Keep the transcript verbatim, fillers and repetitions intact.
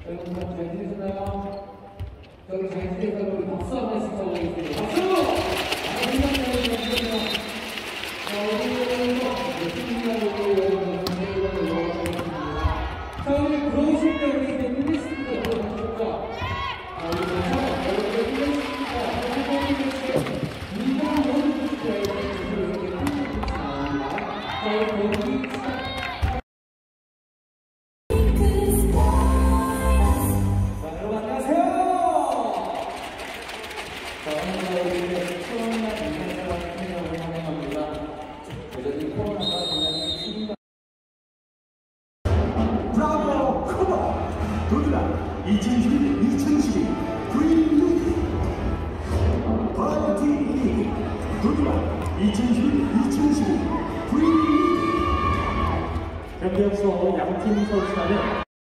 여러분 잘 들으셨나요? 저기 잘 들으셔서 우리 박수 한번 시켜보겠습니다. 박수! 자, 우리 들어오실 때 우리 필리스트도 들어오셨죠? 자, 우리 여러분들 필리스트가 이번 모든 필리스트가 이렇게 나옵니다. 자, 우리 거기 브라보 커버 도드라 이천십일 이천십일 프리리그 바이오티 리그 도드라 이천십일 이천십일 프리리그 경기 앞서 양팀 선수단은